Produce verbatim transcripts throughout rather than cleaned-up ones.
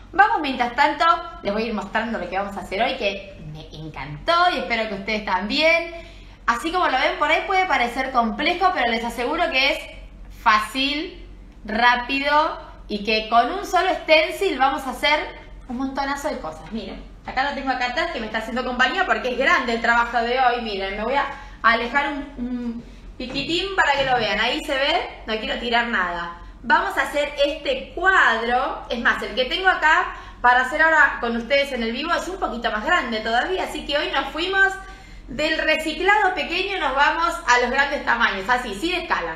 vamos mientras tanto, les voy a ir mostrando lo que vamos a hacer hoy, que me encantó y espero que ustedes también. Así como lo ven, por ahí puede parecer complejo, pero les aseguro que es fácil, rápido y que con un solo stencil vamos a hacer un montonazo de cosas. Miren, acá lo tengo acá atrás que me está haciendo compañía porque es grande el trabajo de hoy. Miren, me voy a alejar un, un piquitín para que lo vean. Ahí se ve, no quiero tirar nada. Vamos a hacer este cuadro. Es más, el que tengo acá para hacer ahora con ustedes en el vivo es un poquito más grande todavía. Así que hoy nos fuimos del reciclado pequeño, nos vamos a los grandes tamaños. Así, sin escala.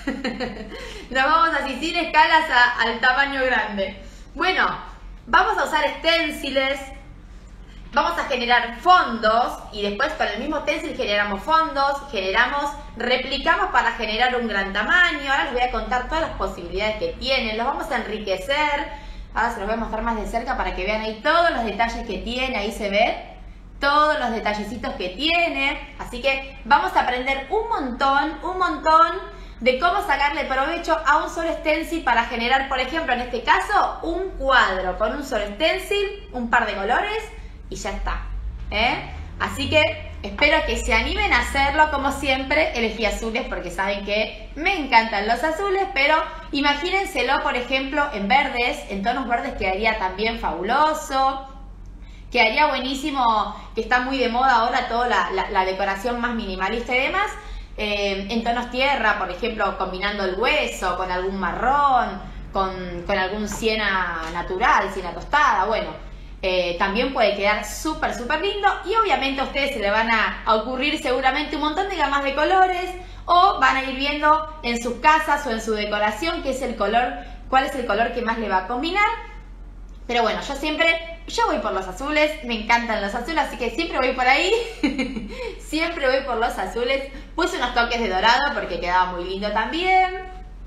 Nos vamos así, sin escalas a, al tamaño grande. Bueno, vamos a usar stenciles. Vamos a generar fondos y después con el mismo stencil generamos fondos, generamos, replicamos para generar un gran tamaño. Ahora les voy a contar todas las posibilidades que tienen, los vamos a enriquecer. Ahora se los voy a mostrar más de cerca para que vean ahí todos los detalles que tiene, ahí se ve todos los detallecitos que tiene. Así que vamos a aprender un montón, un montón de cómo sacarle provecho a un solo stencil para generar, por ejemplo, en este caso, un cuadro con un solo stencil, un par de colores y ya está, ¿eh? Así que espero que se animen a hacerlo. Como siempre, elegí azules porque saben que me encantan los azules, pero imagínenselo, por ejemplo, en verdes, en tonos verdes quedaría también fabuloso. Quedaría buenísimo, que está muy de moda ahora toda la, la, la decoración más minimalista y demás. Eh, en tonos tierra, por ejemplo, combinando el hueso con algún marrón, con, con algún siena natural, siena tostada, bueno. Eh, también puede quedar súper súper lindo y obviamente a ustedes se le van a, a ocurrir seguramente un montón de gamas de colores o van a ir viendo en sus casas o en su decoración qué es el color, cuál es el color que más le va a combinar. Pero bueno, yo siempre, yo voy por los azules, me encantan los azules, así que siempre voy por ahí, siempre voy por los azules. Puse unos toques de dorado porque quedaba muy lindo también.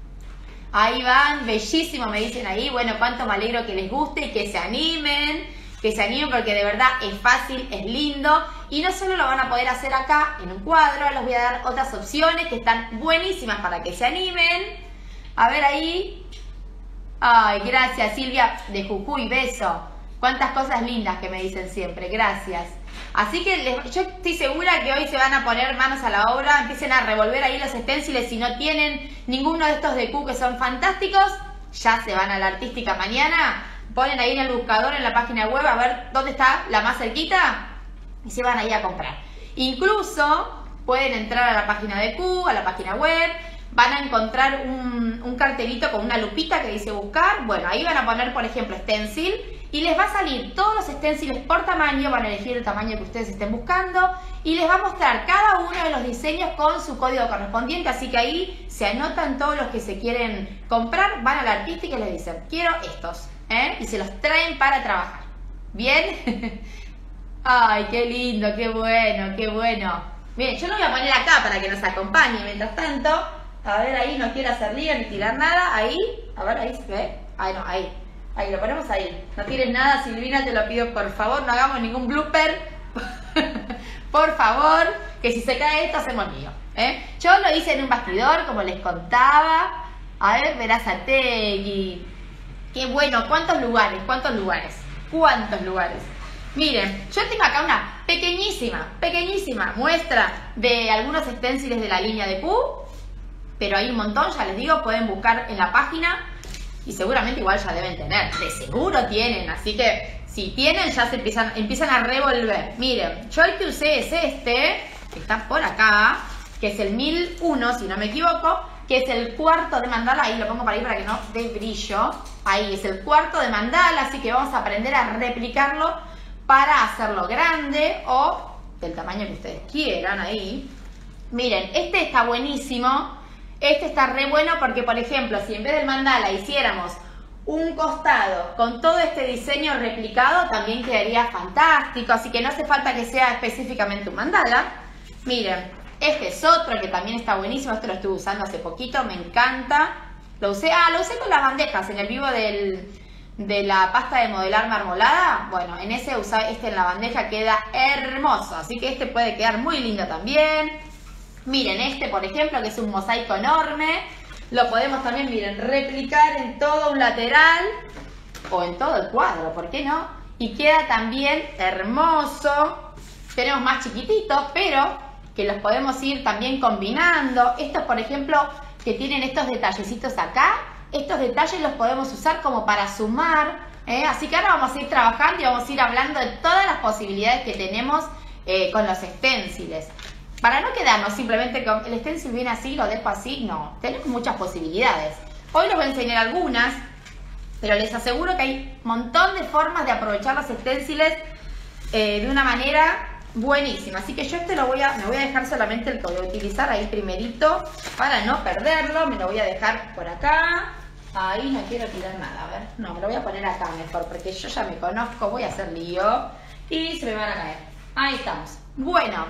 Ahí van, bellísimo, me dicen ahí. Bueno, cuánto me alegro que les guste y que se animen. Que se animen porque de verdad es fácil, es lindo. Y no solo lo van a poder hacer acá en un cuadro, les voy a dar otras opciones que están buenísimas para que se animen. A ver ahí. Ay, gracias Silvia de Jujuy, beso. Cuántas cosas lindas que me dicen siempre, gracias. Así que les, yo estoy segura que hoy se van a poner manos a la obra, empiecen a revolver ahí los stenciles. Si no tienen ninguno de estos de Q que son fantásticos, ya se van a la artística mañana, ponen ahí en el buscador en la página web a ver dónde está la más cerquita y se van ahí a comprar. Incluso pueden entrar a la página de Q, a la página web, van a encontrar un, un cartelito con una lupita que dice buscar. Bueno, ahí van a poner, por ejemplo, stencil y les va a salir todos los stenciles por tamaño, van a elegir el tamaño que ustedes estén buscando y les va a mostrar cada uno de los diseños con su código correspondiente, así que ahí se anotan todos los que se quieren comprar, van a la artística y les dicen, quiero estos, ¿eh? Y se los traen para trabajar. ¿Bien? Ay, qué lindo, qué bueno, qué bueno. Miren, yo lo voy a poner acá para que nos acompañe mientras tanto. A ver, ahí no quiero hacer lío ni tirar nada. Ahí, a ver, ahí se ve. Ahí no, ahí. Ahí, lo ponemos ahí. No tires nada, Silvina, te lo pido por favor. No hagamos ningún blooper. Por favor, que si se cae esto hacemos lío, ¿eh? Yo lo hice en un bastidor, como les contaba. A ver, Verazategui. Qué bueno, ¿cuántos lugares? ¿Cuántos lugares? ¿Cuántos lugares? Miren, yo tengo acá una pequeñísima, pequeñísima muestra de algunos stenciles de la línea de Q. Pero hay un montón, ya les digo, pueden buscar en la página y seguramente igual ya deben tener, de seguro tienen, así que si tienen ya se empiezan, empiezan a revolver. Miren, yo el que usé es este, que está por acá, que es el mil uno, si no me equivoco, que es el cuarto de mandala, ahí lo pongo para ahí para que no dé brillo, ahí es el cuarto de mandala, así que vamos a aprender a replicarlo para hacerlo grande o del tamaño que ustedes quieran ahí. Miren, este está buenísimo. Este está re bueno porque, por ejemplo, si en vez del mandala hiciéramos un costado con todo este diseño replicado, también quedaría fantástico. Así que no hace falta que sea específicamente un mandala. Miren, este es otro que también está buenísimo. Este lo estuve usando hace poquito, me encanta. Lo usé, ah, lo usé con las bandejas en el vivo del, de la pasta de modelar marmolada. Bueno, en ese usé este en la bandeja, queda hermoso. Así que este puede quedar muy lindo también. Miren este, por ejemplo, que es un mosaico enorme. Lo podemos también, miren, replicar en todo un lateral. o en todo el cuadro, ¿por qué no? Y queda también hermoso. Tenemos más chiquititos, pero que los podemos ir también combinando. Estos, por ejemplo, que tienen estos detallecitos acá, estos detalles los podemos usar como para sumar, ¿eh? Así que ahora vamos a ir trabajando y vamos a ir hablando de todas las posibilidades que tenemos eh, con los stenciles. Para no quedarnos simplemente con el stencil viene así, lo dejo así, no, tenemos muchas posibilidades. Hoy les voy a enseñar algunas, pero les aseguro que hay un montón de formas de aprovechar los stenciles eh, de una manera buenísima. Así que yo este lo voy a, me voy a dejar solamente el que voy a utilizar ahí primerito para no perderlo. Me lo voy a dejar por acá. Ahí no quiero tirar nada, a ver. No, me lo voy a poner acá mejor porque yo ya me conozco, voy a hacer lío y se me van a caer. Ahí estamos. Bueno,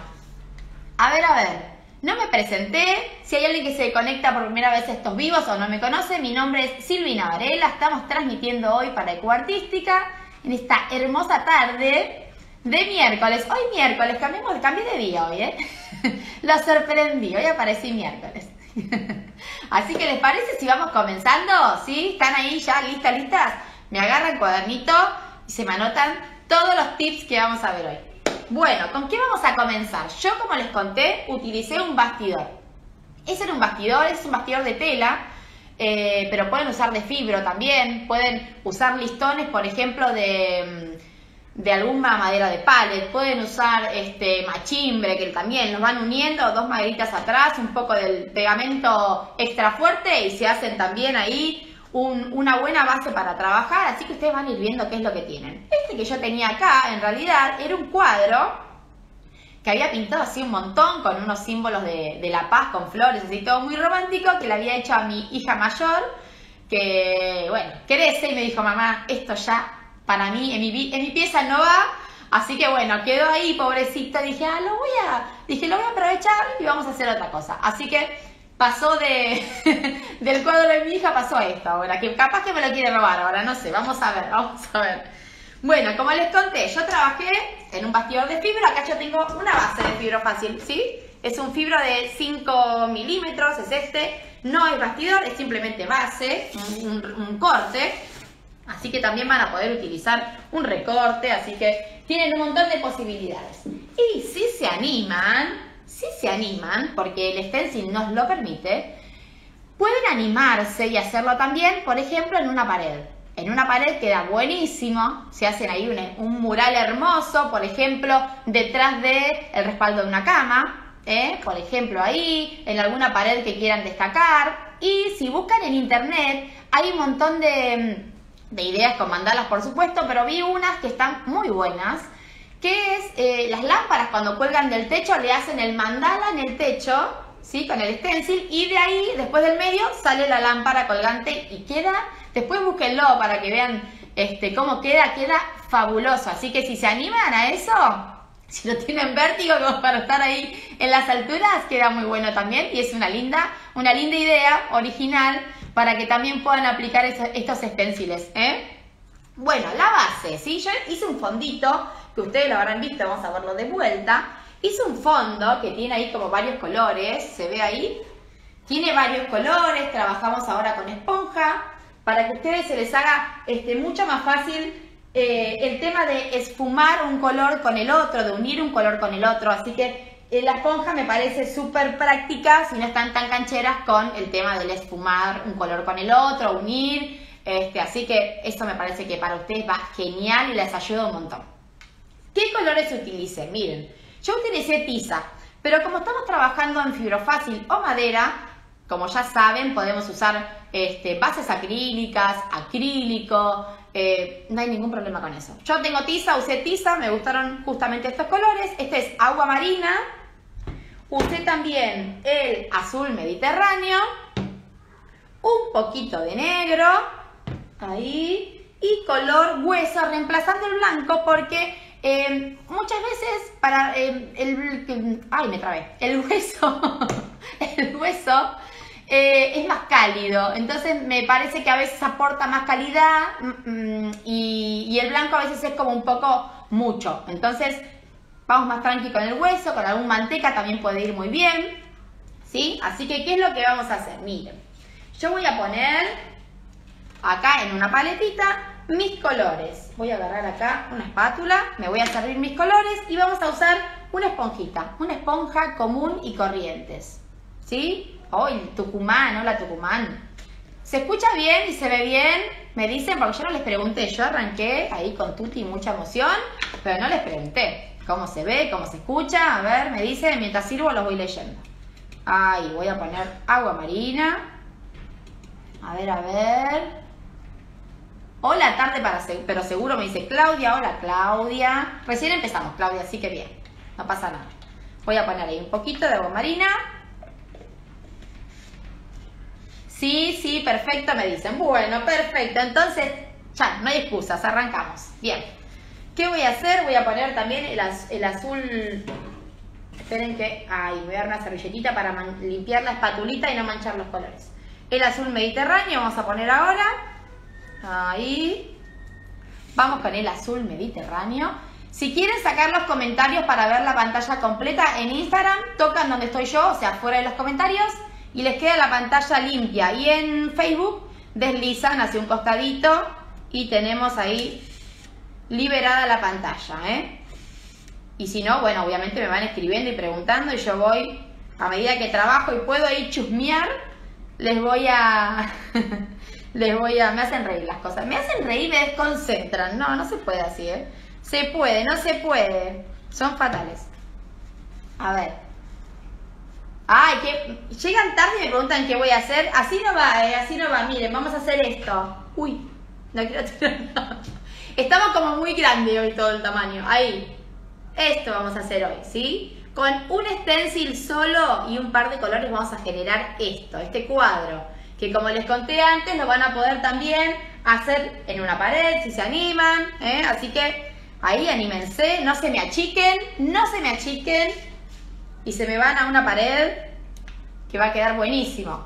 a ver, a ver. No me presenté, si hay alguien que se conecta por primera vez a estos vivos o no me conoce, mi nombre es Silvina Varela, estamos transmitiendo hoy para Ecoartística en esta hermosa tarde de miércoles. Hoy miércoles, cambiamos, cambié de día hoy, ¿eh? Lo sorprendí, hoy aparecí miércoles. Así que ¿les parece si vamos comenzando? ¿Sí? ¿Están ahí ya listas, listas? Me agarran cuadernito y se me anotan todos los tips que vamos a ver hoy. Bueno, ¿con qué vamos a comenzar? Yo, como les conté, utilicé un bastidor. Ese era un bastidor, es un bastidor de tela, eh, pero pueden usar de fibro también. Pueden usar listones, por ejemplo, de, de alguna madera de palet. Pueden usar este machimbre, que también los van uniendo, dos maderitas atrás, un poco del pegamento extra fuerte y se hacen también ahí Un, una buena base para trabajar, así que ustedes van a ir viendo qué es lo que tienen. Este que yo tenía acá, en realidad, era un cuadro que había pintado así un montón, con unos símbolos de, de la paz, con flores, así todo muy romántico, que le había hecho a mi hija mayor, que, bueno, crece y me dijo, mamá, esto ya para mí, en mi, en mi pieza no va, así que bueno, quedó ahí, pobrecita, dije, ah, lo voy a, dije, lo voy a aprovechar y vamos a hacer otra cosa. Así que pasó de del cuadro de mi hija, pasó a esto ahora, que capaz que me lo quiere robar ahora, no sé, vamos a ver, vamos a ver. Bueno, como les conté, yo trabajé en un bastidor de fibra, acá yo tengo una base de fibro fácil, ¿sí? Es un fibro de cinco milímetros, es este, no es bastidor, es simplemente base, un, un, un corte, así que también van a poder utilizar un recorte, así que tienen un montón de posibilidades. Y si se animan, si se animan, porque el stencil nos lo permite, pueden animarse y hacerlo también, por ejemplo, en una pared. En una pared queda buenísimo, se hacen ahí un, un mural hermoso, por ejemplo, detrás del respaldo de una cama, ¿eh? Por ejemplo, ahí, en alguna pared que quieran destacar. Y si buscan en internet, hay un montón de, de ideas con mandalas, por supuesto, pero vi unas que están muy buenas, que es eh, las lámparas cuando cuelgan del techo le hacen el mandala en el techo, ¿sí? Con el stencil, y de ahí, después del medio, sale la lámpara colgante y queda, después búsquenlo para que vean este, cómo queda, queda fabuloso. Así que si se animan a eso, si no tienen vértigo como para estar ahí en las alturas, queda muy bueno también y es una linda, una linda idea original para que también puedan aplicar esos, estos stenciles, ¿eh? Bueno, la base, ¿sí? Yo hice un fondito, que ustedes lo habrán visto, vamos a verlo de vuelta. Hice un fondo que tiene ahí como varios colores, ¿se ve ahí? Tiene varios colores, trabajamos ahora con esponja, para que a ustedes se les haga este, mucho más fácil eh, el tema de esfumar un color con el otro, de unir un color con el otro. Así que eh, la esponja me parece súper práctica si no están tan cancheras con el tema del esfumar un color con el otro, unir. Este, así que eso me parece que para ustedes va genial y les ayuda un montón. ¿Qué colores utilicé? Miren, yo utilicé tiza, pero como estamos trabajando en fibrofácil o madera, como ya saben, podemos usar este, bases acrílicas, acrílico, eh, no hay ningún problema con eso. Yo tengo tiza, usé tiza, me gustaron justamente estos colores. Este es agua marina, usé también el azul mediterráneo, un poquito de negro, ahí, y color hueso, reemplazando el blanco porque eh, muchas veces para eh, el, ay me trabé, el hueso, el hueso eh, es más cálido, entonces me parece que a veces aporta más calidad mm, y, y el blanco a veces es como un poco mucho, entonces vamos más tranqui con el hueso, con algún manteca también puede ir muy bien, ¿sí? Así que, ¿qué es lo que vamos a hacer? Miren, yo voy a poner acá en una paletita, mis colores. Voy a agarrar acá una espátula, me voy a servir mis colores y vamos a usar una esponjita, una esponja común y corrientes. ¿Sí? Hoy, Tucumán, hola Tucumán. ¿Se escucha bien y se ve bien? Me dicen, porque yo no les pregunté, yo arranqué ahí con tuti y mucha emoción, pero no les pregunté cómo se ve, cómo se escucha. A ver, me dicen, mientras sirvo los voy leyendo. Ahí, voy a poner agua marina. A ver, a ver. Hola, tarde para pero seguro, me dice Claudia. Hola, Claudia. Recién empezamos, Claudia, así que bien. No pasa nada. Voy a poner ahí un poquito de agua marina. Sí, sí, perfecto, me dicen. Bueno, perfecto. Entonces, ya, no hay excusas, arrancamos. Bien. ¿Qué voy a hacer? Voy a poner también el, az el azul... Esperen que... Ay, voy a dar una servilletita para limpiar la espatulita y no manchar los colores. El azul mediterráneo vamos a poner ahora. Ahí. Vamos con el azul mediterráneo. Si quieren sacar los comentarios para ver la pantalla completa en Instagram, tocan donde estoy yo, o sea, fuera de los comentarios, y les queda la pantalla limpia. Y en Facebook deslizan hacia un costadito y tenemos ahí liberada la pantalla, ¿eh? Y si no, bueno, obviamente me van escribiendo y preguntando y yo voy, a medida que trabajo y puedo ahí chusmear, les voy a... les voy a... Me hacen reír las cosas. Me hacen reír y me desconcentran. No, no se puede así, ¿eh? Se puede, no se puede. Son fatales. A ver. Ay, que llegan tarde y me preguntan qué voy a hacer. Así no va, ¿eh? Así no va. Miren, vamos a hacer esto. Uy, no quiero tirar. Estamos como muy grande hoy todo el tamaño. Ahí. Esto vamos a hacer hoy, ¿sí? Con un stencil solo y un par de colores vamos a generar esto, este cuadro. Que como les conté antes, lo van a poder también hacer en una pared, si se animan, ¿eh? Así que ahí anímense, no se me achiquen, no se me achiquen. Y se me van a una pared que va a quedar buenísimo.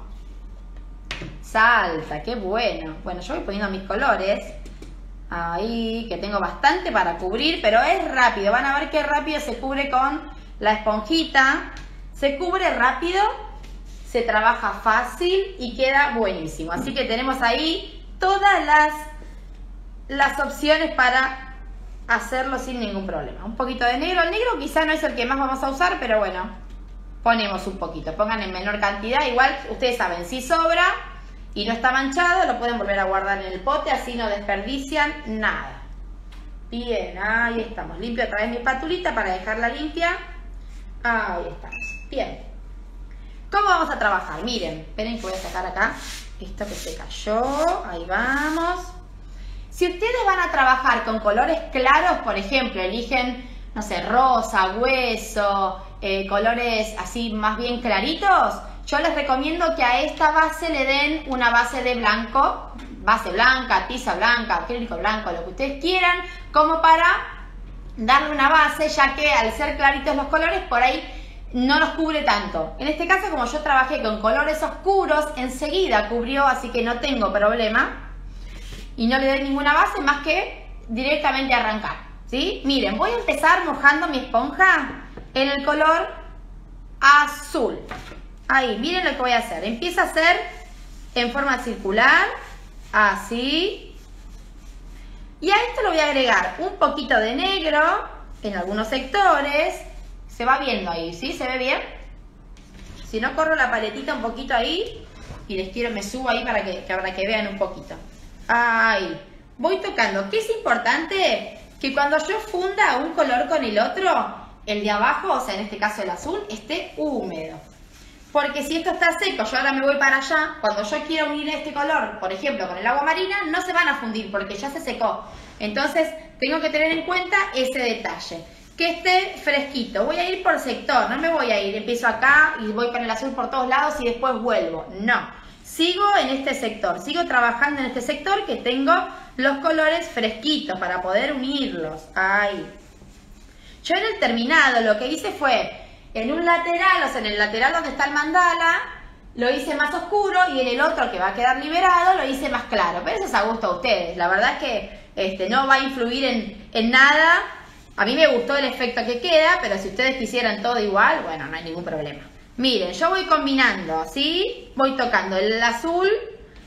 Salta, qué bueno. Bueno, yo voy poniendo mis colores. Ahí, que tengo bastante para cubrir, pero es rápido. Van a ver qué rápido se cubre con la esponjita. Se cubre rápido, se trabaja fácil y queda buenísimo. Así que tenemos ahí todas las, las opciones para hacerlo sin ningún problema. Un poquito de negro. El negro quizá no es el que más vamos a usar, pero bueno, ponemos un poquito. Pongan en menor cantidad. Igual, ustedes saben, si sobra y no está manchado, lo pueden volver a guardar en el pote, así no desperdician nada. Bien, ahí estamos. Limpio otra vez mi espatulita para dejarla limpia. Ahí estamos. Bien. ¿Cómo vamos a trabajar? Miren, esperen que voy a sacar acá esto que se cayó. Ahí vamos. Si ustedes van a trabajar con colores claros, por ejemplo, eligen, no sé, rosa, hueso, eh, colores así más bien claritos, yo les recomiendo que a esta base le den una base de blanco, base blanca, tiza blanca, acrílico blanco, lo que ustedes quieran, como para darle una base, ya que al ser claritos los colores, por ahí no los cubre tanto. En este caso, como yo trabajé con colores oscuros, enseguida cubrió, así que no tengo problema. Y no le doy ninguna base más que directamente arrancar, ¿sí? Miren, voy a empezar mojando mi esponja en el color azul. Ahí, miren lo que voy a hacer. Empiezo a hacer en forma circular, así. Y a esto le voy a agregar un poquito de negro en algunos sectores. Se va viendo ahí, ¿sí? ¿Se ve bien? Si no, corro la paletita un poquito ahí y les quiero, me subo ahí para que, para que vean un poquito. Ahí, voy tocando. ¿Qué es importante? Que cuando yo funda un color con el otro, el de abajo, o sea, en este caso el azul, esté húmedo. Porque si esto está seco, yo ahora me voy para allá, cuando yo quiera unir este color, por ejemplo, con el agua marina, no se van a fundir porque ya se secó. Entonces, tengo que tener en cuenta ese detalle. Que esté fresquito. Voy a ir por sector, no me voy a ir, empiezo acá y voy con el azul por todos lados y después vuelvo. No. Sigo en este sector, sigo trabajando en este sector que tengo los colores fresquitos para poder unirlos. Ahí. Yo en el terminado lo que hice fue, en un lateral, o sea, en el lateral donde está el mandala, lo hice más oscuro y en el otro que va a quedar liberado lo hice más claro. Pero eso es a gusto a ustedes. La verdad es que este, no va a influir en, en nada. A mí me gustó el efecto que queda, pero si ustedes quisieran todo igual, bueno, no hay ningún problema. Miren, yo voy combinando, ¿sí? Voy tocando el azul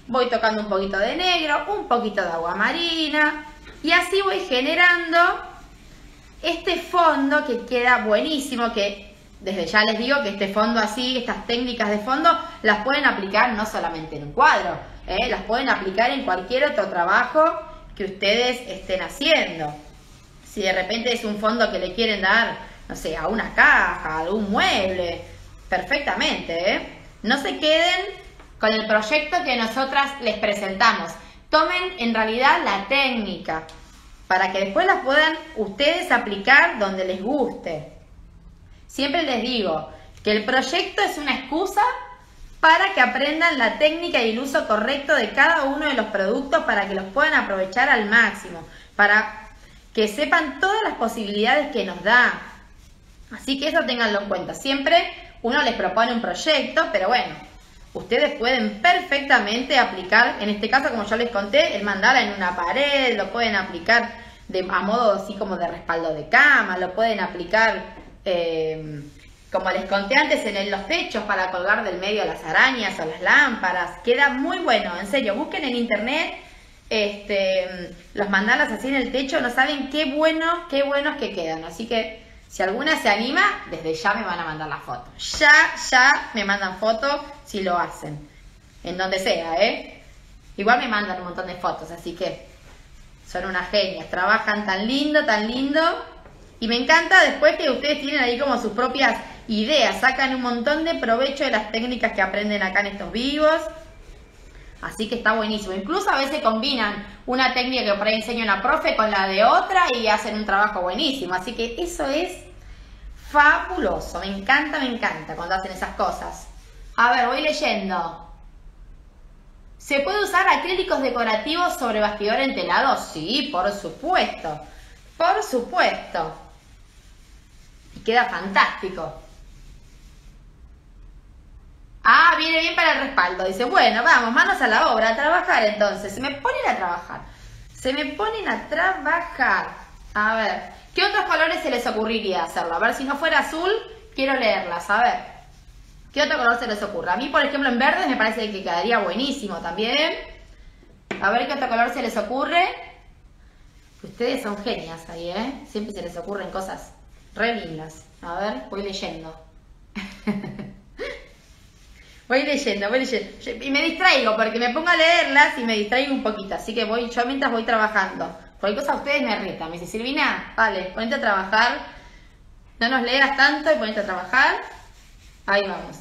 voy tocando un poquito de negro, un poquito de agua marina y así voy generando este fondo que queda buenísimo, que desde ya les digo que este fondo así, estas técnicas de fondo las pueden aplicar no solamente en un cuadro, ¿eh? Las pueden aplicar en cualquier otro trabajo que ustedes estén haciendo. Si de repente es un fondo que le quieren dar, no sé, a una caja, a algún mueble, perfectamente, ¿eh? No se queden con el proyecto que nosotras les presentamos. Tomen en realidad la técnica para que después la puedan ustedes aplicar donde les guste. Siempre les digo que el proyecto es una excusa para que aprendan la técnica y el uso correcto de cada uno de los productos para que los puedan aprovechar al máximo, para que sepan todas las posibilidades que nos da. Así que eso ténganlo en cuenta. Siempre uno les propone un proyecto, pero bueno, ustedes pueden perfectamente aplicar, en este caso como yo les conté, el mandala en una pared, lo pueden aplicar de, a modo así como de respaldo de cama, lo pueden aplicar eh, como les conté antes en el, los techos para colgar del medio las arañas o las lámparas. Queda muy bueno, en serio, busquen en internet este, los mandalas así en el techo, no saben qué buenos, qué buenos que quedan. Así que si alguna se anima, desde ya me van a mandar la foto. Ya, ya me mandan fotos si lo hacen. En donde sea, ¿eh? Igual me mandan un montón de fotos, así que son unas genias. Trabajan tan lindo, tan lindo. Y me encanta después que ustedes tienen ahí como sus propias ideas. Sacan un montón de provecho de las técnicas que aprenden acá en estos vivos. Así que está buenísimo. Incluso a veces combinan una técnica que por ahí enseña una profe con la de otra y hacen un trabajo buenísimo. Así que eso es fabuloso. Me encanta, me encanta cuando hacen esas cosas. A ver, voy leyendo. ¿Se puede usar acrílicos decorativos sobre bastidor entelado? Sí, por supuesto. Por supuesto. Y queda fantástico. Ah, viene bien para el respaldo. Dice, bueno, vamos, manos a la obra, a trabajar entonces. Se me ponen a trabajar. Se me ponen a trabajar. A ver, ¿qué otros colores se les ocurriría hacerlo? A ver, si no fuera azul, quiero leerlas. A ver, ¿qué otro color se les ocurre? A mí, por ejemplo, en verde me parece que quedaría buenísimo también. A ver qué otro color se les ocurre. Ustedes son genias ahí, ¿eh? Siempre se les ocurren cosas re lindas. A ver, voy leyendo. Voy leyendo, voy leyendo. Y me distraigo porque me pongo a leerlas y me distraigo un poquito. Así que voy, yo mientras voy trabajando. Cualquier cosa ustedes me retan. Me dice, Silvina, vale, ponete a trabajar. No nos leas tanto y ponete a trabajar. Ahí vamos.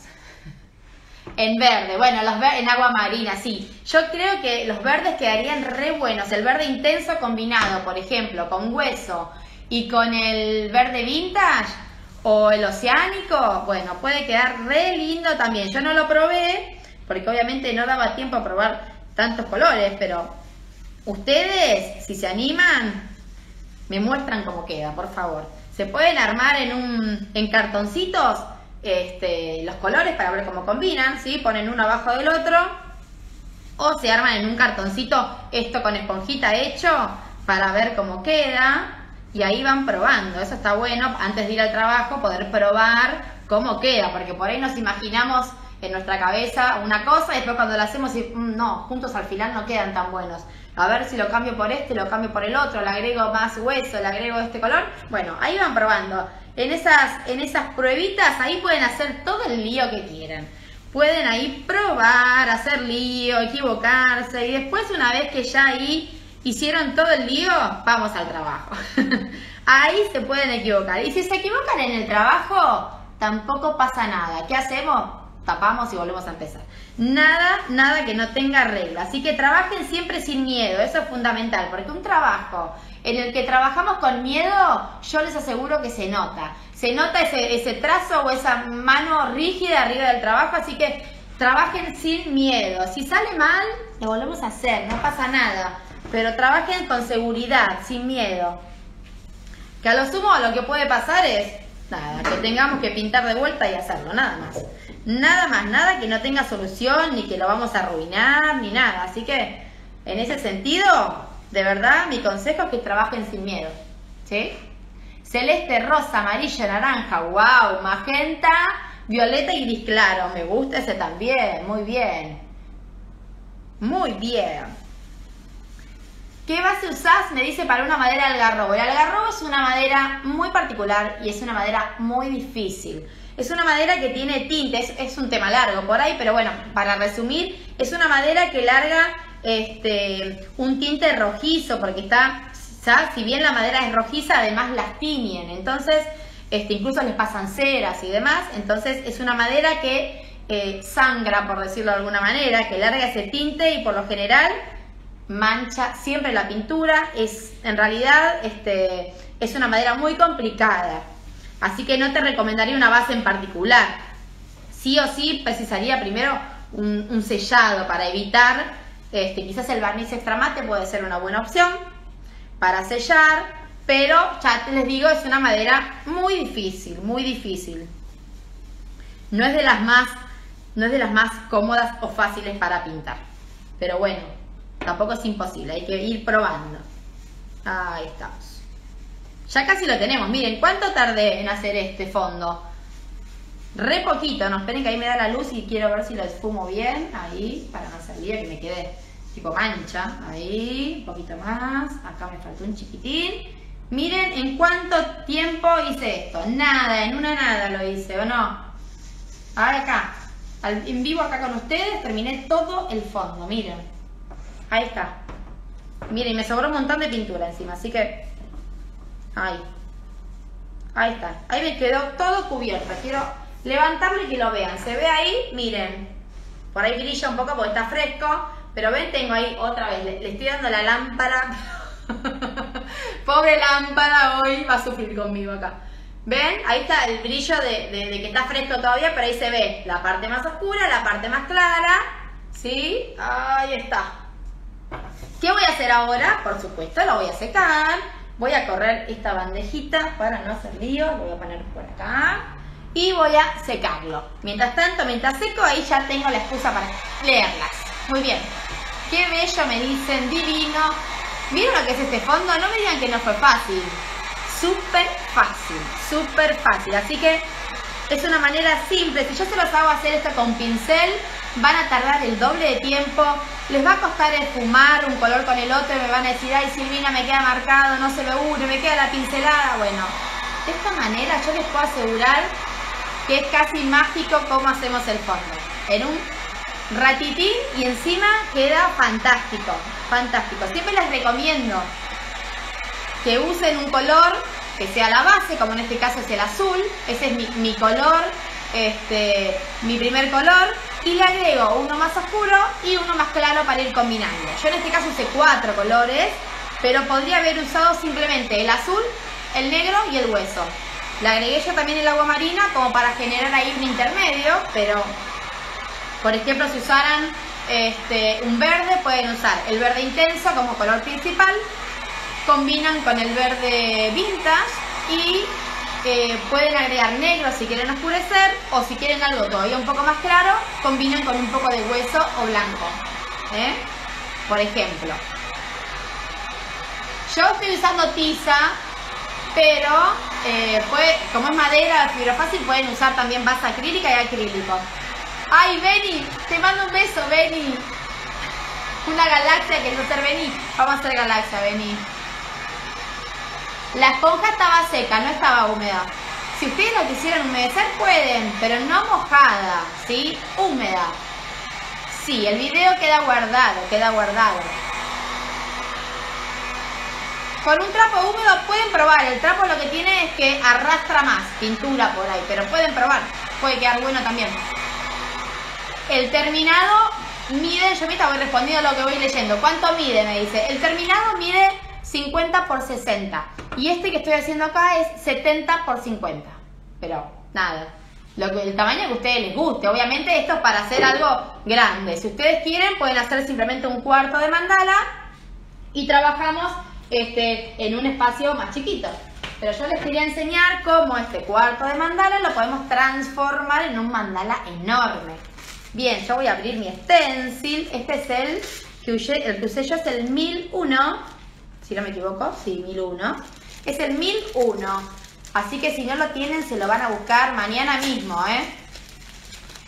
En verde, bueno, los ver en agua marina, sí. Yo creo que los verdes quedarían re buenos. El verde intenso combinado, por ejemplo, con hueso y con el verde vintage o el oceánico, bueno, puede quedar re lindo también. Yo no lo probé porque obviamente no daba tiempo a probar tantos colores, pero ustedes, si se animan, me muestran cómo queda, por favor. Se pueden armar en un en cartoncitos este, los colores para ver cómo combinan, ¿sí? Ponen uno abajo del otro o se arman en un cartoncito esto con esponjita hecho para ver cómo queda. Y ahí van probando, eso está bueno, antes de ir al trabajo poder probar cómo queda, porque por ahí nos imaginamos en nuestra cabeza una cosa y después cuando lo hacemos, y, mmm, no, juntos al final no quedan tan buenos. A ver si lo cambio por este, lo cambio por el otro, le agrego más hueso, le agrego este color. Bueno, ahí van probando. En esas, en esas pruebitas, ahí pueden hacer todo el lío que quieran. Pueden ahí probar, hacer lío, equivocarse y después una vez que ya ahí hicieron todo el lío, vamos al trabajo. Ahí se pueden equivocar. Y si se equivocan en el trabajo, tampoco pasa nada. ¿Qué hacemos? Tapamos y volvemos a empezar. Nada, nada que no tenga regla. Así que trabajen siempre sin miedo. Eso es fundamental. Porque un trabajo en el que trabajamos con miedo, yo les aseguro que se nota. Se nota ese, ese trazo o esa mano rígida arriba del trabajo. Así que trabajen sin miedo. Si sale mal, lo volvemos a hacer. No pasa nada. Pero trabajen con seguridad, sin miedo. Que a lo sumo lo que puede pasar es, nada, que tengamos que pintar de vuelta y hacerlo, nada más. Nada más, nada que no tenga solución, ni que lo vamos a arruinar, ni nada. Así que, en ese sentido, de verdad, mi consejo es que trabajen sin miedo. ¿Sí? Celeste, rosa, amarilla, naranja, wow, magenta, violeta y gris claro. Me gusta ese también, muy bien. Muy bien. ¿Qué base usás? Me dice para una madera algarrobo. El algarrobo es una madera muy particular y es una madera muy difícil. Es una madera que tiene tinte, es, es un tema largo por ahí, pero bueno, para resumir, es una madera que larga este, un tinte rojizo, porque está, ¿sabes? Si bien la madera es rojiza, además las tiñen, entonces este, incluso les pasan ceras y demás, entonces es una madera que eh, sangra, por decirlo de alguna manera, que larga ese tinte y por lo general mancha siempre la pintura. Es, en realidad, este, es una madera muy complicada. Así que no te recomendaría una base en particular. Sí o sí precisaría primero un, un sellado para evitar, este, quizás el barniz extra mate puede ser una buena opción para sellar, pero ya les digo, es una madera muy difícil, muy difícil. No es de las más, no es de las más cómodas o fáciles para pintar. Pero bueno, tampoco es imposible, hay que ir probando. Ahí estamos. Ya casi lo tenemos. Miren, ¿cuánto tardé en hacer este fondo? Re poquito. No, esperen que ahí me da la luz y quiero ver si lo esfumo bien. Ahí, para no salir, que me quede tipo mancha. Ahí, un poquito más. Acá me faltó un chiquitín. Miren en cuánto tiempo hice esto. Nada, en una nada lo hice, ¿o no? Ahora acá, al, en vivo acá con ustedes, terminé todo el fondo. Miren. Ahí está. Miren, me sobró un montón de pintura encima, así que... Ahí, ahí está, ahí me quedó todo cubierto. Quiero levantarlo y que lo vean. ¿Se ve ahí? Miren, por ahí brilla un poco porque está fresco, pero ven, tengo ahí otra vez, le, le estoy dando la lámpara. Pobre lámpara, hoy va a sufrir conmigo acá. ¿Ven? Ahí está el brillo de, de, de que está fresco todavía, pero ahí se ve la parte más oscura, la parte más clara. ¿Sí? Ahí está. ¿Qué voy a hacer ahora? Por supuesto, lo voy a secar. Voy a correr esta bandejita para no hacer lío, lo voy a poner por acá y voy a secarlo. Mientras tanto, mientras seco, ahí ya tengo la excusa para leerlas. Muy bien. Qué bello, me dicen, divino. ¿Vieron lo que es este fondo? No me digan que no fue fácil. Súper fácil, súper fácil. Así que es una manera simple. Si yo se los hago hacer esto con pincel, van a tardar el doble de tiempo. Les va a costar esfumar un color con el otro y me van a decir, ay Silvina, me queda marcado, no se ve uno, me queda la pincelada. Bueno, de esta manera yo les puedo asegurar que es casi mágico cómo hacemos el fondo. En un ratitín y encima queda fantástico, fantástico. Siempre les recomiendo que usen un color que sea la base, como en este caso es el azul. Ese es mi, mi color, este, mi primer color. Y le agrego uno más oscuro y uno más claro para ir combinando. Yo en este caso usé cuatro colores, pero podría haber usado simplemente el azul, el negro y el hueso. Le agregué yo también el agua marina como para generar ahí un intermedio, pero por ejemplo si usaran este, un verde, pueden usar el verde intenso como color principal, combinan con el verde vintage y Eh, pueden agregar negro si quieren oscurecer, o si quieren algo todavía un poco más claro, combinan con un poco de hueso o blanco, ¿eh? Por ejemplo. Yo estoy usando tiza, pero eh, puede, como es madera, fibra fácil, pueden usar también base acrílica y acrílico. ¡Ay, Beni! Te mando un beso, Beni. Una galaxia que es hacer, Beni. Vamos a hacer galaxia, Beni. La esponja estaba seca, no estaba húmeda. Si ustedes lo quisieran humedecer, pueden, pero no mojada, ¿sí? Húmeda. Sí, el video queda guardado, queda guardado. Con un trapo húmedo pueden probar. El trapo lo que tiene es que arrastra más pintura por ahí, pero pueden probar. Puede quedar bueno también. El terminado mide, yo me voy respondiendo a lo que voy leyendo. ¿Cuánto mide? Me dice. El terminado mide cincuenta por sesenta. Y este que estoy haciendo acá es setenta por cincuenta. Pero nada, lo que, el tamaño que a ustedes les guste. Obviamente esto es para hacer algo grande. Si ustedes quieren pueden hacer simplemente un cuarto de mandala y trabajamos este, en un espacio más chiquito. Pero yo les quería enseñar cómo este cuarto de mandala lo podemos transformar en un mandala enorme. Bien, yo voy a abrir mi stencil. Este es el que usé, el que usé yo es el mil uno. Si no me equivoco, sí, mil uno. Es el mil uno. Así que si no lo tienen, se lo van a buscar mañana mismo, ¿eh?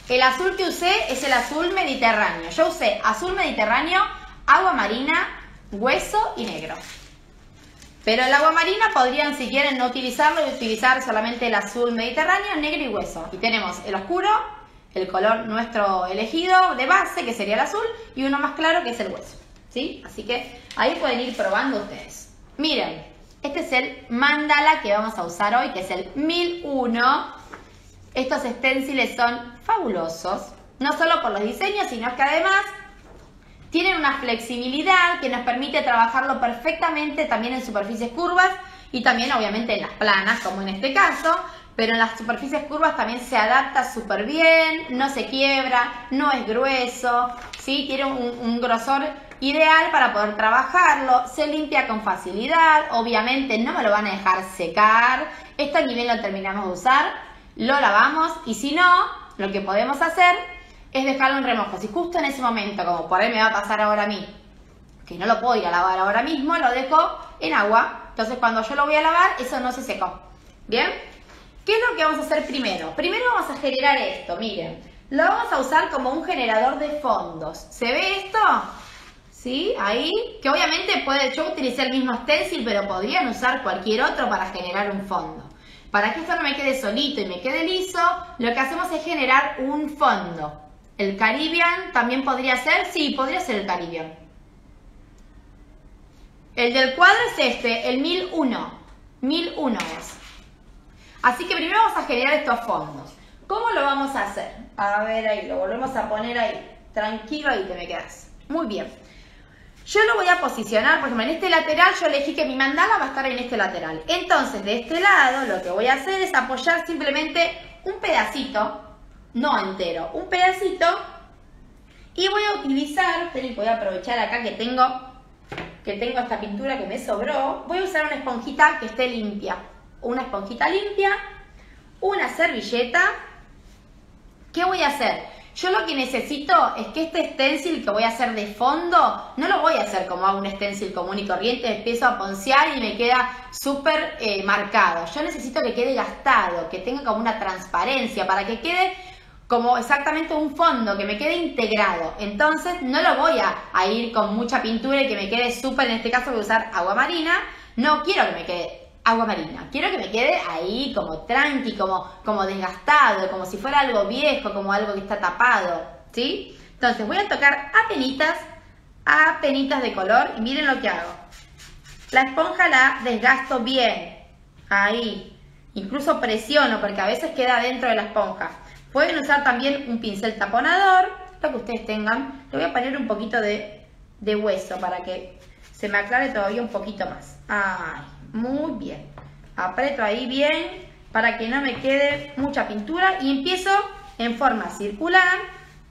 El azul que usé es el azul mediterráneo. Yo usé azul mediterráneo, agua marina, hueso y negro. Pero el agua marina podrían, si quieren, no utilizarlo y utilizar solamente el azul mediterráneo, negro y hueso. Y tenemos el oscuro, el color nuestro elegido de base, que sería el azul, y uno más claro, que es el hueso. ¿Sí? Así que ahí pueden ir probando ustedes. Miren, este es el mandala que vamos a usar hoy, que es el mil uno. Estos stenciles son fabulosos, no solo por los diseños, sino que además tienen una flexibilidad que nos permite trabajarlo perfectamente también en superficies curvas y también obviamente en las planas, como en este caso, pero en las superficies curvas también se adapta súper bien, no se quiebra, no es grueso, ¿sí? Tiene un, un grosor ideal para poder trabajarlo, se limpia con facilidad, obviamente no me lo van a dejar secar, esto ni bien lo terminamos de usar, lo lavamos y si no, lo que podemos hacer es dejarlo en remojo. Si justo en ese momento, como por ahí me va a pasar ahora a mí, que no lo puedo ir a lavar ahora mismo, lo dejo en agua. Entonces cuando yo lo voy a lavar, eso no se secó. ¿Bien? ¿Qué es lo que vamos a hacer primero? Primero vamos a generar esto, miren. Lo vamos a usar como un generador de fondos. ¿Se ve esto? ¿Sí? Ahí. Que obviamente puede, yo utilicé el mismo stencil, pero podrían usar cualquier otro para generar un fondo. Para que esto no me quede solito y me quede liso, lo que hacemos es generar un fondo. ¿El Caribbean también podría ser? Sí, podría ser el Caribbean. El del cuadro es este, el mil uno. mil uno es. Así que primero vamos a generar estos fondos. ¿Cómo lo vamos a hacer? A ver ahí, lo volvemos a poner ahí. Tranquilo, ahí te me quedas. Muy bien. Yo lo voy a posicionar, por ejemplo, en este lateral yo elegí que mi mandala va a estar en este lateral. Entonces, de este lado, lo que voy a hacer es apoyar simplemente un pedacito, no entero, un pedacito. Y voy a utilizar, voy a aprovechar acá que tengo, que tengo esta pintura que me sobró. Voy a usar una esponjita que esté limpia. Una esponjita limpia, una servilleta. ¿Qué voy a hacer? Yo lo que necesito es que este stencil que voy a hacer de fondo, no lo voy a hacer como hago un stencil común y corriente, empiezo a poncear y me queda súper eh, marcado. Yo necesito que quede gastado, que tenga como una transparencia, para que quede como exactamente un fondo, que me quede integrado. Entonces no lo voy a, a ir con mucha pintura y que me quede súper, en este caso voy a usar agua marina. No quiero que me quede agua marina, quiero que me quede ahí como tranqui, como, como desgastado, como si fuera algo viejo, como algo que está tapado, ¿sí? Entonces voy a tocar apenitas, apenitas de color y miren lo que hago. La esponja la desgasto bien, ahí, incluso presiono porque a veces queda dentro de la esponja. Pueden usar también un pincel taponador, lo que ustedes tengan. Le voy a poner un poquito de, de hueso para que se me aclare todavía un poquito más. Ay, muy bien. Aprieto ahí bien para que no me quede mucha pintura y empiezo en forma circular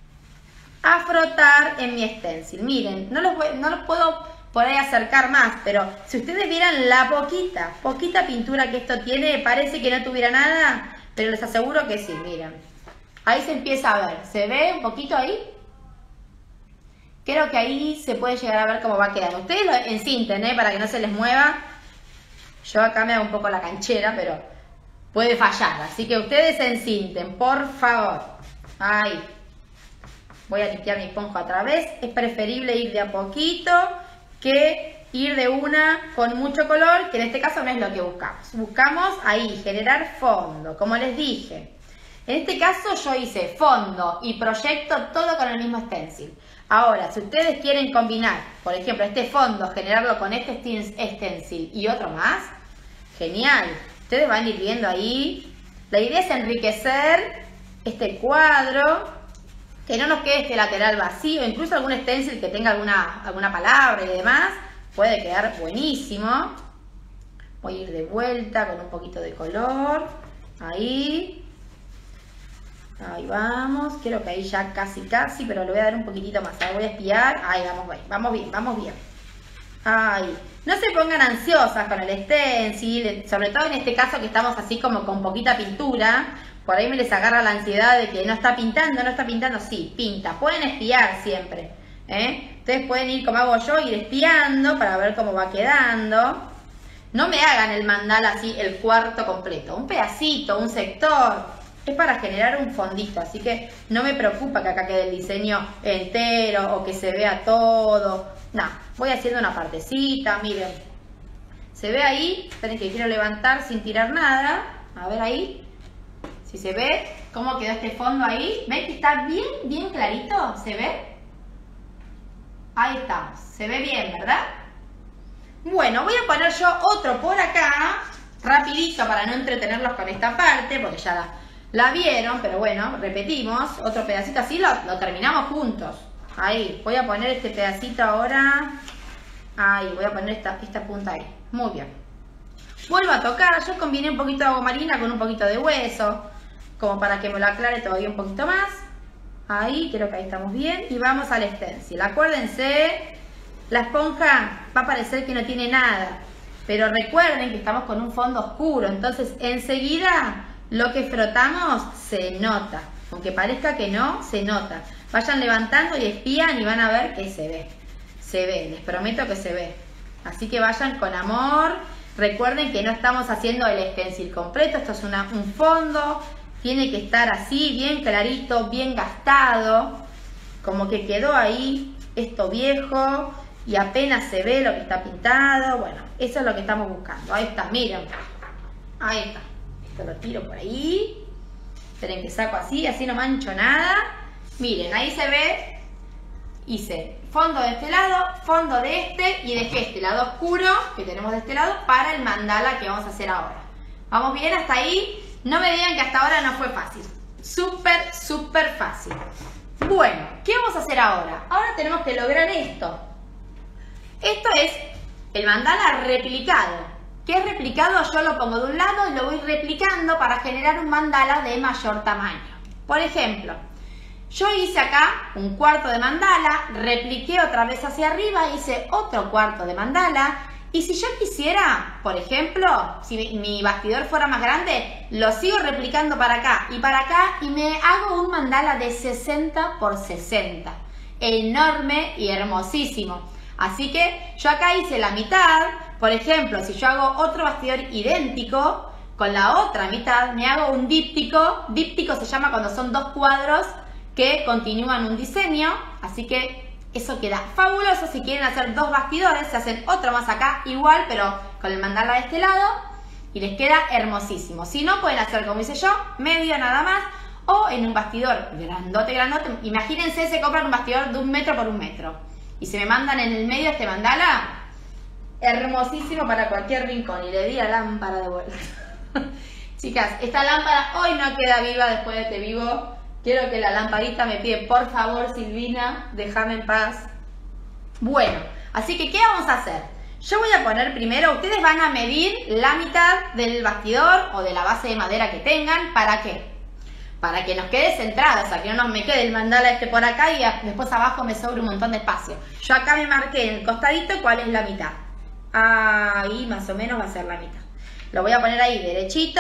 a frotar en mi stencil. Miren, no los, voy, no los puedo por ahí acercar más, pero si ustedes vieran la poquita, poquita pintura que esto tiene, parece que no tuviera nada, pero les aseguro que sí, miren. Ahí se empieza a ver, ¿se ve un poquito ahí? Creo que ahí se puede llegar a ver cómo va quedando. Ustedes lo encinten, ¿eh? Para que no se les mueva. Yo acá me hago un poco la canchera, pero puede fallar. Así que ustedes encinten, por favor. Ahí. Voy a limpiar mi esponja otra vez. Es preferible ir de a poquito que ir de una con mucho color, que en este caso no es lo que buscamos. Buscamos ahí generar fondo, como les dije. En este caso yo hice fondo y proyecto todo con el mismo stencil. Ahora, si ustedes quieren combinar, por ejemplo, este fondo, generarlo con este stencil y otro más, genial. Ustedes van a ir viendo ahí. La idea es enriquecer este cuadro, que no nos quede este lateral vacío, incluso algún stencil que tenga alguna, alguna palabra y demás, puede quedar buenísimo. Voy a ir de vuelta con un poquito de color. Ahí. Ahí vamos, creo que ahí ya casi casi, pero le voy a dar un poquitito más. Ahora voy a espiar. Ahí vamos bien, vamos bien, vamos bien. Ahí. No se pongan ansiosas con el stencil, sobre todo en este caso que estamos así como con poquita pintura. Por ahí me les agarra la ansiedad de que no está pintando, no está pintando. Sí, pinta. Pueden espiar siempre, ¿eh? Ustedes pueden ir como hago yo, ir espiando para ver cómo va quedando. No me hagan el mandala así, el cuarto completo. Un pedacito, un sector. Es para generar un fondito, así que no me preocupa que acá quede el diseño entero o que se vea todo. No, voy haciendo una partecita, miren. ¿Se ve ahí? Esperen que quiero levantar sin tirar nada. A ver ahí. Si se ve cómo quedó este fondo ahí. ¿Ven que está bien, bien clarito? ¿Se ve? Ahí estamos. Se ve bien, ¿verdad? Bueno, voy a poner yo otro por acá, rapidito para no entretenerlos con esta parte, porque ya la... La vieron, pero bueno, repetimos. Otro pedacito así, lo, lo terminamos juntos. Ahí, voy a poner este pedacito ahora. Ahí, voy a poner esta, esta punta ahí. Muy bien. Vuelvo a tocar. Yo combiné un poquito de agua marina con un poquito de hueso, como para que me lo aclare todavía un poquito más. Ahí, creo que ahí estamos bien. Y vamos al stencil. Acuérdense, la esponja va a parecer que no tiene nada, pero recuerden que estamos con un fondo oscuro. Entonces, enseguida... lo que frotamos se nota, aunque parezca que no, se nota. Vayan levantando y espían y van a ver que se ve. Se ve, les prometo que se ve. Así que vayan con amor. Recuerden que no estamos haciendo el stencil completo, esto es una, un fondo. Tiene que estar así, bien clarito, bien gastado. Como que quedó ahí esto viejo y apenas se ve lo que está pintado. Bueno, eso es lo que estamos buscando. Ahí está, miren. Ahí está. Lo tiro por ahí. Esperen que saco así, así no mancho nada. Miren, ahí se ve. Hice fondo de este lado, fondo de este y dejé este lado oscuro que tenemos de este lado para el mandala que vamos a hacer ahora. ¿Vamos bien hasta ahí? No me digan que hasta ahora no fue fácil. Súper, súper fácil. Bueno, ¿qué vamos a hacer ahora? Ahora tenemos que lograr esto. Esto es el mandala replicado. ¿Qué es replicado? Yo lo pongo de un lado y lo voy replicando para generar un mandala de mayor tamaño. Por ejemplo, yo hice acá un cuarto de mandala, repliqué otra vez hacia arriba, hice otro cuarto de mandala. Y si yo quisiera, por ejemplo, si mi bastidor fuera más grande, lo sigo replicando para acá y para acá y me hago un mandala de sesenta por sesenta. Enorme y hermosísimo. Así que yo acá hice la mitad. Por ejemplo, si yo hago otro bastidor idéntico, con la otra mitad me hago un díptico. Díptico se llama cuando son dos cuadros que continúan un diseño. Así que eso queda fabuloso. Si quieren hacer dos bastidores, se hacen otro más acá, igual, pero con el mandala de este lado. Y les queda hermosísimo. Si no, pueden hacer como hice yo, medio nada más. O en un bastidor grandote, grandote. Imagínense, se compran un bastidor de un metro por un metro. Y se me mandan en el medio este mandala. Hermosísimo para cualquier rincón. Y le di la lámpara de vuelta. Chicas, esta lámpara hoy no queda viva después de este vivo. Quiero que la lamparita me pide, por favor, Silvina, déjame en paz. Bueno, así que ¿qué vamos a hacer? Yo voy a poner primero, ustedes van a medir la mitad del bastidor o de la base de madera que tengan. ¿Para qué? Para que nos quede centrada, o sea, que no nos me quede el mandala este por acá y después abajo me sobre un montón de espacio. Yo acá me marqué en el costadito cuál es la mitad. Ahí más o menos va a ser la mitad. Lo voy a poner ahí derechito.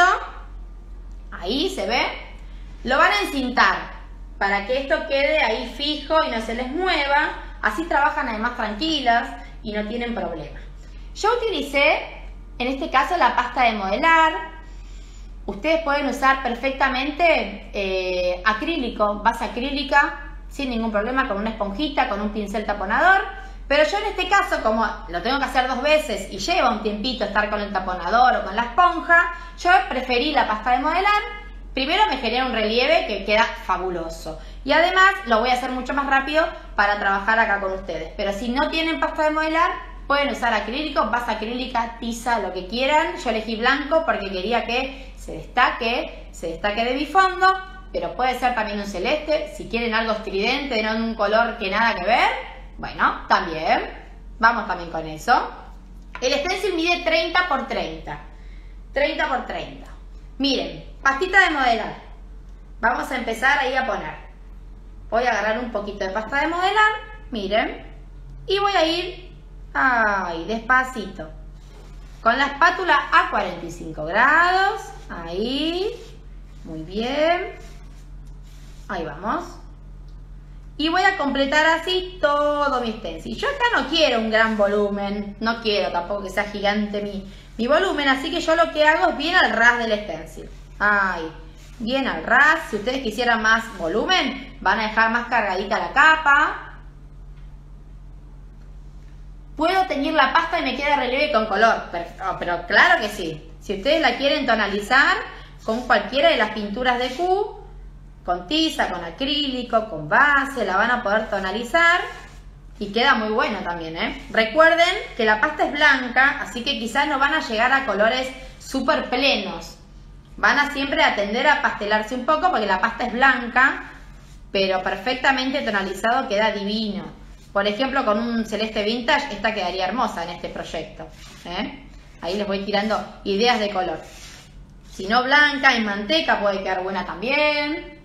Ahí se ve. Lo van a encintar para que esto quede ahí fijo y no se les mueva. Así trabajan además tranquilas y no tienen problema. Yo utilicé en este caso la pasta de modelar. Ustedes pueden usar perfectamente eh, acrílico, base acrílica, sin ningún problema, con una esponjita, con un pincel taponador. Pero yo en este caso, como lo tengo que hacer dos veces y lleva un tiempito estar con el taponador o con la esponja, yo preferí la pasta de modelar. Primero me genera un relieve que queda fabuloso. Y además lo voy a hacer mucho más rápido para trabajar acá con ustedes. Pero si no tienen pasta de modelar, pueden usar acrílico, base acrílica, tiza, lo que quieran. Yo elegí blanco porque quería que se destaque, se destaque de mi fondo. Pero puede ser también un celeste. Si quieren algo estridente, no en un color que nada que ver, bueno, también. Vamos también con eso. El stencil mide treinta por treinta. treinta por treinta. Miren, pastita de modelar. Vamos a empezar ahí a poner. Voy a agarrar un poquito de pasta de modelar. Miren. Y voy a ir ahí, despacito. Con la espátula a cuarenta y cinco grados. Ahí. Muy bien. Ahí vamos. Y voy a completar así todo mi stencil. Yo acá no quiero un gran volumen. No quiero tampoco que sea gigante mi, mi volumen. Así que yo lo que hago es bien al ras del stencil. Ahí. bien al ras. Si ustedes quisieran más volumen, van a dejar más cargadita la capa. Puedo teñir la pasta y me queda relieve con color, pero, pero claro que sí. Si ustedes la quieren tonalizar con cualquiera de las pinturas de Q, con tiza, con acrílico, con base, la van a poder tonalizar y queda muy bueno también, ¿eh? Recuerden que la pasta es blanca, así que quizás no van a llegar a colores súper plenos. Van a siempre a tender a pastelarse un poco porque la pasta es blanca, pero perfectamente tonalizado queda divino. Por ejemplo, con un celeste vintage, esta quedaría hermosa en este proyecto, ¿eh? Ahí les voy tirando ideas de color. Si no, blanca en manteca puede quedar buena también.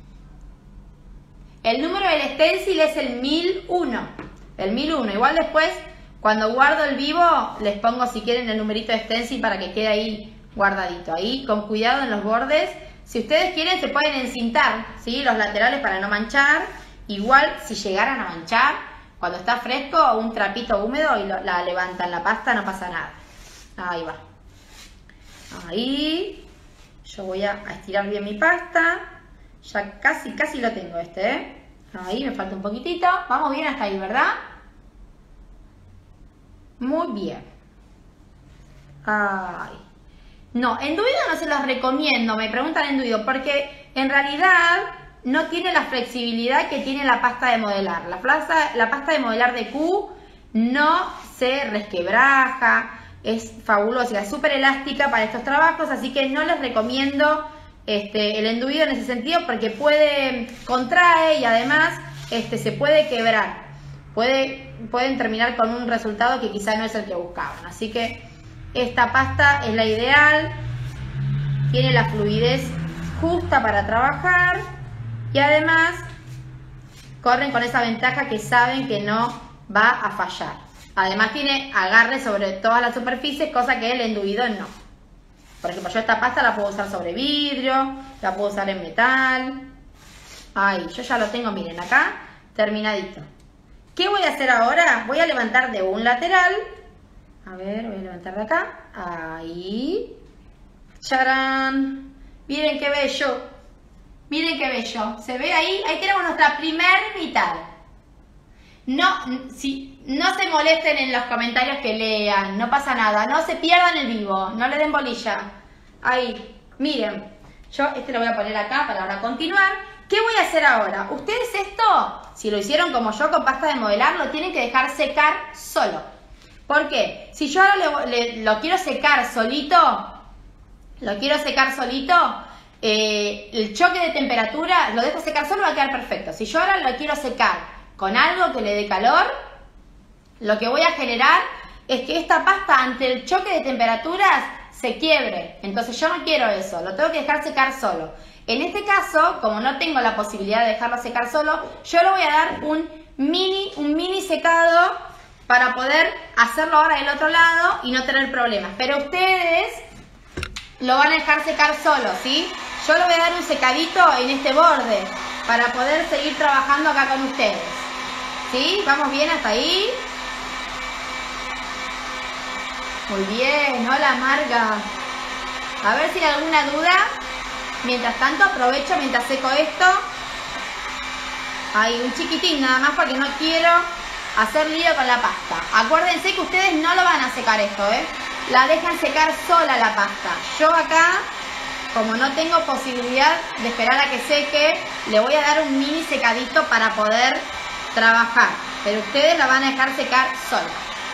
El número del stencil es el mil uno. El mil uno. Igual después, cuando guardo el vivo, les pongo si quieren el numerito de stencil para que quede ahí guardadito. Ahí, con cuidado en los bordes. Si ustedes quieren, se pueden encintar, ¿sí? Los laterales para no manchar. Igual, si llegaran a manchar, cuando está fresco, un trapito húmedo y lo, la levantan la pasta, no pasa nada. Ahí va. Ahí. Yo voy a, a estirar bien mi pasta. Ya casi, casi lo tengo este, ¿eh? Ahí, me falta un poquitito. Vamos bien hasta ahí, ¿verdad? Muy bien. Ay. No, enduido no se los recomiendo. Me preguntan enduido porque en realidad no tiene la flexibilidad que tiene la pasta de modelar. La, plaza, la pasta de modelar de Q no se resquebraja, es fabulosa, es súper elástica para estos trabajos, así que no les recomiendo este, el enduido en ese sentido porque puede, contrae y además este, se puede quebrar. Puede, pueden terminar con un resultado que quizá no es el que buscaban. Así que esta pasta es la ideal, tiene la fluidez justa para trabajar. Y además, corren con esa ventaja que saben que no va a fallar. Además tiene agarre sobre todas las superficies, cosa que el enduido no. Por ejemplo, yo esta pasta la puedo usar sobre vidrio, la puedo usar en metal. Ahí, yo ya lo tengo, miren, acá, terminadito. ¿Qué voy a hacer ahora? Voy a levantar de un lateral. A ver, voy a levantar de acá. Ahí. ¡Charán! Miren qué bello. Miren qué bello, ¿se ve ahí? Ahí tenemos nuestra primer mitad. No, si, no se molesten en los comentarios que lean, no pasa nada. No se pierdan el vivo, no le den bolilla. Ahí, miren. Yo este lo voy a poner acá para ahora continuar. ¿Qué voy a hacer ahora? Ustedes esto, si lo hicieron como yo con pasta de modelar, lo tienen que dejar secar solo. ¿Por qué? Si yo ahora le, le, lo quiero secar solito, lo quiero secar solito... Eh, el choque de temperatura, lo dejo secar solo, va a quedar perfecto. Si yo ahora lo quiero secar con algo que le dé calor, lo que voy a generar es que esta pasta ante el choque de temperaturas se quiebre. Entonces yo no quiero eso, lo tengo que dejar secar solo. En este caso, como no tengo la posibilidad de dejarlo secar solo, yo le voy a dar un mini, un mini secado para poder hacerlo ahora del otro lado y no tener problemas. Pero ustedes lo van a dejar secar solo, ¿sí? Yo le voy a dar un secadito en este borde para poder seguir trabajando acá con ustedes. ¿Sí? ¿Vamos bien hasta ahí? Muy bien. Hola, Marga. A ver si hay alguna duda. Mientras tanto, aprovecho mientras seco esto. Ahí, un chiquitín nada más porque no quiero hacer lío con la pasta. Acuérdense que ustedes no lo van a secar esto, ¿eh? La dejan secar sola la pasta. Yo acá, como no tengo posibilidad de esperar a que seque, le voy a dar un mini secadito para poder trabajar. Pero ustedes la van a dejar secar sola.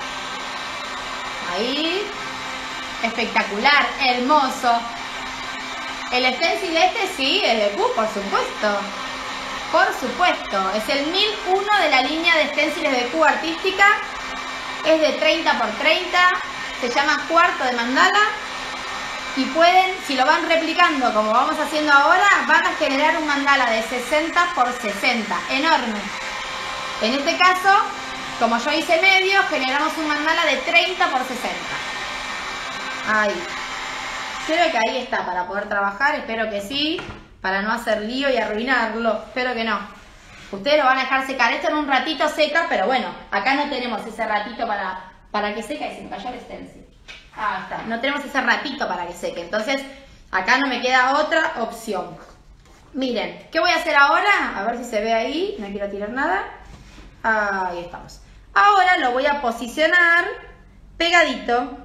Ahí. Espectacular, hermoso. El stencil este sí, es de Q, por supuesto. Por supuesto. Es el mil uno de la línea de stenciles de Q artística. Es de treinta por treinta. Se llama cuarto de mandala. Y pueden, si lo van replicando como vamos haciendo ahora, van a generar un mandala de sesenta por sesenta. Enorme. En este caso, como yo hice medio, generamos un mandala de treinta por sesenta. Ahí. Creo que ahí está para poder trabajar. Espero que sí. Para no hacer lío y arruinarlo. Espero que no. Ustedes lo van a dejar secar. Esto en un ratito seca, pero bueno, acá no tenemos ese ratito para, para que seque. Y se me cayó el stencil. Ah, está. No tenemos ese ratito para que seque. Entonces, Acá no me queda otra opción. Miren, ¿qué voy a hacer ahora? A ver si se ve ahí, no quiero tirar nada. Ahí estamos. Ahora lo voy a posicionar pegadito.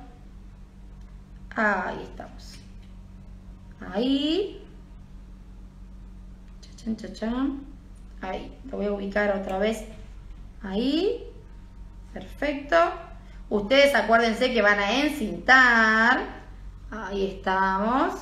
Ahí estamos. Ahí. Chachán, chachán. Ahí. Lo voy a ubicar otra vez. Ahí. Perfecto. Ustedes acuérdense que van a encintar. Ahí estamos.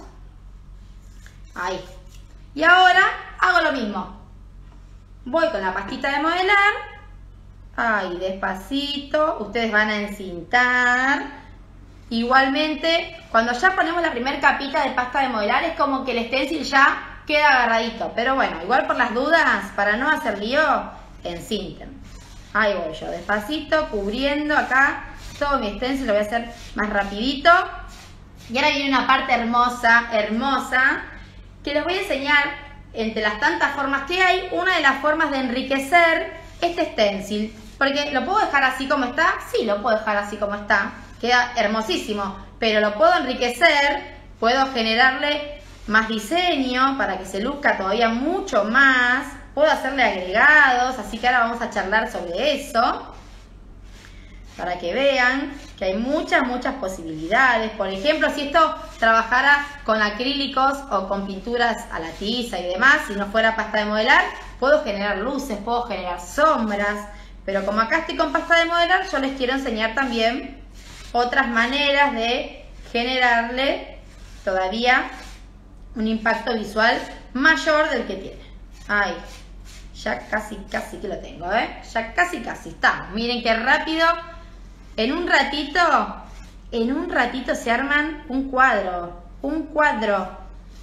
Ahí. Y ahora hago lo mismo. Voy con la pastita de modelar. Ahí, despacito. Ustedes van a encintar. Igualmente, cuando ya ponemos la primera capita de pasta de modelar, es como que el stencil ya queda agarradito. Pero bueno, igual por las dudas, para no hacer lío, encinten. Ahí voy yo, despacito, cubriendo acá todo mi stencil. Lo voy a hacer más rapidito. Y ahora viene una parte hermosa, hermosa, que les voy a enseñar, entre las tantas formas que hay, una de las formas de enriquecer este stencil. Porque lo puedo dejar así como está, sí, lo puedo dejar así como está, queda hermosísimo, pero lo puedo enriquecer, puedo generarle más diseño para que se luzca todavía mucho más, puedo hacerle agregados, así que ahora vamos a charlar sobre eso, para que vean que hay muchas, muchas posibilidades. Por ejemplo, si esto trabajara con acrílicos o con pinturas a la tiza y demás, si no fuera pasta de modelar, puedo generar luces, puedo generar sombras, pero como acá estoy con pasta de modelar, yo les quiero enseñar también otras maneras de generarle todavía un impacto visual mayor del que tiene. Ahí, ya casi, casi que lo tengo, ¿eh? Ya casi, casi está. Miren qué rápido. En un ratito, en un ratito se arman un cuadro, un cuadro.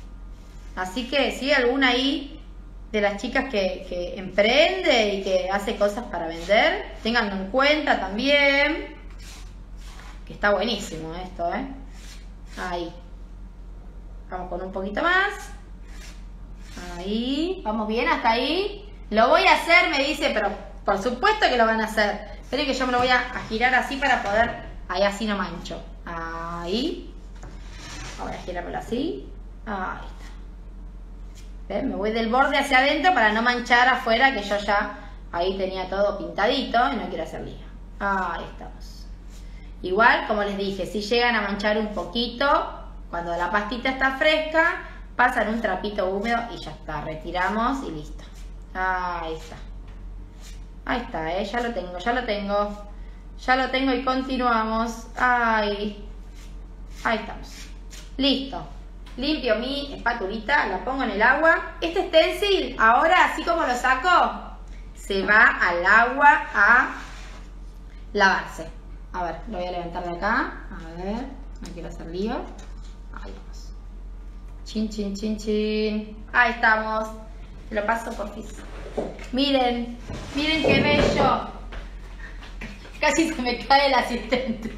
Así que si hay alguna ahí de las chicas que, que emprende y que hace cosas para vender, ténganlo en cuenta también. Que está buenísimo esto, ¿eh? Ahí. Vamos con un poquito más. Ahí. Vamos bien hasta ahí. Lo voy a hacer, me dice, pero por supuesto que lo van a hacer. Esperen que yo me lo voy a, a girar así para poder... Ahí así no mancho. Ahí. Voy a girármelo así. Ahí está. ¿Ven? Me voy del borde hacia adentro para no manchar afuera, que yo ya ahí tenía todo pintadito y no quiero hacer lío. Ahí estamos. Igual, como les dije, si llegan a manchar un poquito, cuando la pastita está fresca, pasan un trapito húmedo y ya está. Retiramos y listo. Ahí está. Ahí está, ¿eh? Ya lo tengo, ya lo tengo. Ya lo tengo y continuamos. Ahí. Ahí estamos. Listo. Limpio mi espatulita, la pongo en el agua. Este stencil, ahora así como lo saco, se va al agua a lavarse. A ver, lo voy a levantar de acá. A ver, no quiero hacer lío. Ahí vamos. Chin, chin, chin, chin. Ahí estamos. Lo paso por fis. Miren, miren qué bello. Casi se me cae el asistente.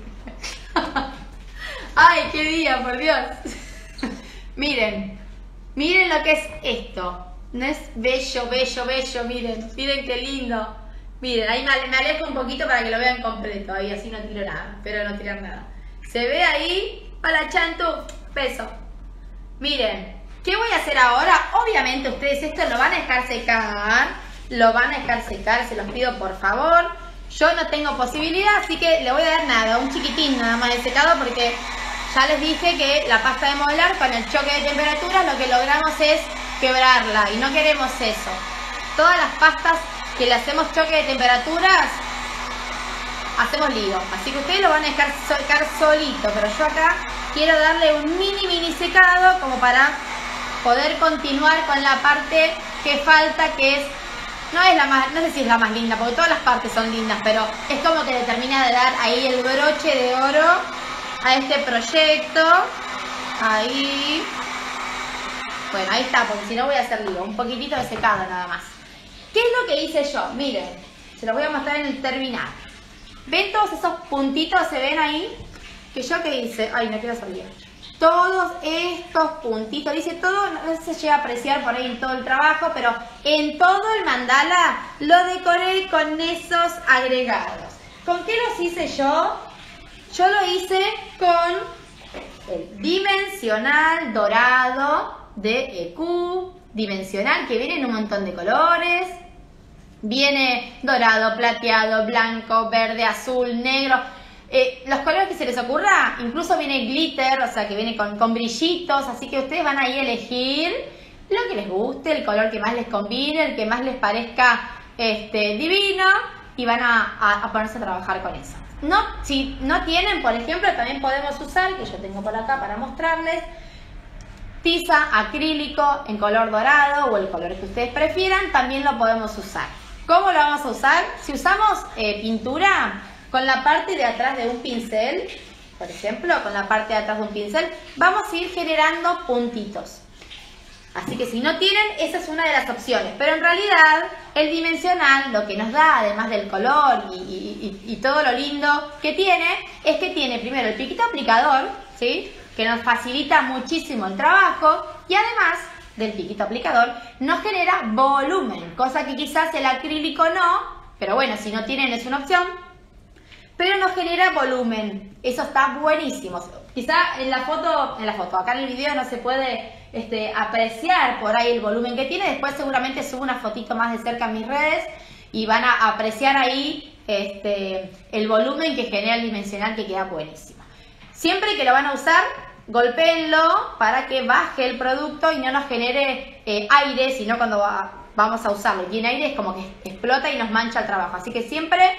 Ay, qué día, por Dios. Miren, miren lo que es esto. No es bello, bello, bello, miren. Miren qué lindo. Miren, ahí me alejo un poquito para que lo vean completo. Ahí así no tiro nada, pero no tirar nada. Se ve ahí. Hola, Chantu. Beso. Miren. ¿Qué voy a hacer ahora? Obviamente ustedes esto lo van a dejar secar, lo van a dejar secar, se los pido por favor. Yo no tengo posibilidad, así que le voy a dar nada, un chiquitín nada más de secado, porque ya les dije que la pasta de modelar con el choque de temperaturas lo que logramos es quebrarla y no queremos eso. Todas las pastas que le hacemos choque de temperaturas, hacemos lío. Así que ustedes lo van a dejar secar solito, pero yo acá quiero darle un mini mini secado como para poder continuar con la parte que falta, que es, no es la más, no sé si es la más linda, porque todas las partes son lindas, pero es como que le termina de dar ahí el broche de oro a este proyecto. Ahí. Bueno, ahí está, porque si no voy a hacer lío. Un poquitito de secado nada más. ¿Qué es lo que hice yo? Miren, se los voy a mostrar en el terminal. ¿Ven todos esos puntitos? ¿Se ven ahí? Que yo que hice, ay, no quiero salir. Todos estos puntitos, dice todo, no se llega a apreciar por ahí en todo el trabajo, pero en todo el mandala lo decoré con esos agregados. ¿Con qué los hice yo? Yo lo hice con el dimensional dorado de E Q, dimensional que viene en un montón de colores. Viene dorado, plateado, blanco, verde, azul, negro. Eh, los colores que se les ocurra, incluso viene glitter, o sea que viene con, con brillitos, así que ustedes van ahí a elegir lo que les guste, el color que más les combine, el que más les parezca este, divino, y van a, a, a ponerse a trabajar con eso. No, si no tienen, por ejemplo, también podemos usar, que yo tengo por acá para mostrarles, tiza acrílico en color dorado o el color que ustedes prefieran, también lo podemos usar. ¿Cómo lo vamos a usar? Si usamos eh, pintura con la parte de atrás de un pincel, por ejemplo, con la parte de atrás de un pincel, vamos a ir generando puntitos. Así que si no tienen, esa es una de las opciones. Pero en realidad, el dimensional, lo que nos da, además del color y, y, y, y todo lo lindo que tiene, es que tiene primero el piquito aplicador, ¿sí?, que nos facilita muchísimo el trabajo, y además del piquito aplicador nos genera volumen, cosa que quizás el acrílico no, pero bueno, si no tienen es una opción, pero nos genera volumen. Eso está buenísimo. Quizá en la foto, en la foto, acá en el video no se puede este, apreciar por ahí el volumen que tiene. Después seguramente subo una fotito más de cerca en mis redes y van a apreciar ahí este, el volumen que genera el dimensional, que queda buenísimo. Siempre que lo van a usar, golpéenlo para que baje el producto y no nos genere eh, aire, sino cuando va, vamos a usarlo. Y tiene aire es como que explota y nos mancha el trabajo. Así que siempre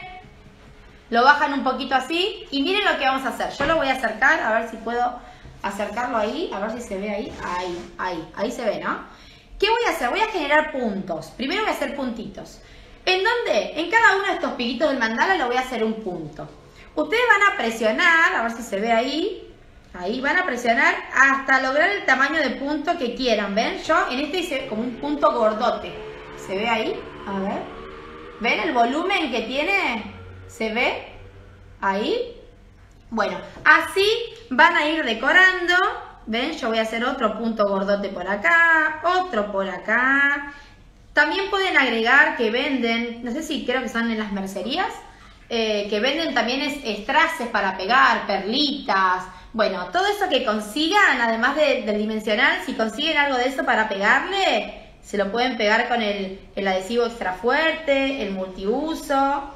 lo bajan un poquito así y miren lo que vamos a hacer. Yo lo voy a acercar, a ver si puedo acercarlo ahí, a ver si se ve ahí. Ahí, ahí, ahí se ve, ¿no? ¿Qué voy a hacer? Voy a generar puntos. Primero voy a hacer puntitos. ¿En dónde? En cada uno de estos piquitos del mandala lo voy a hacer un punto. Ustedes van a presionar, a ver si se ve ahí. Ahí van a presionar hasta lograr el tamaño de punto que quieran. ¿Ven? Yo en este hice como un punto gordote. ¿Se ve ahí? A ver. ¿Ven el volumen que tiene? ¿Se ve? Ahí. Bueno, así van a ir decorando. ¿Ven? Yo voy a hacer otro punto gordote por acá. Otro por acá. También pueden agregar que venden, no sé si creo que son en las mercerías, eh, que venden también es, estraces para pegar, perlitas. Bueno, todo eso que consigan, además de, del dimensional, si consiguen algo de eso para pegarle, se lo pueden pegar con el, el adhesivo extra fuerte, el multiuso.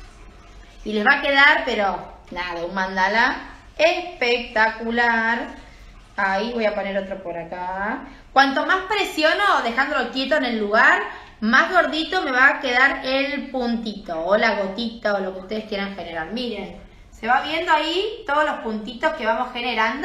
Y les va a quedar, pero nada, un mandala espectacular. Ahí voy a poner otro por acá. Cuanto más presiono, dejándolo quieto en el lugar, más gordito me va a quedar el puntito o la gotita o lo que ustedes quieran generar. Miren. ¿Se va viendo ahí todos los puntitos que vamos generando?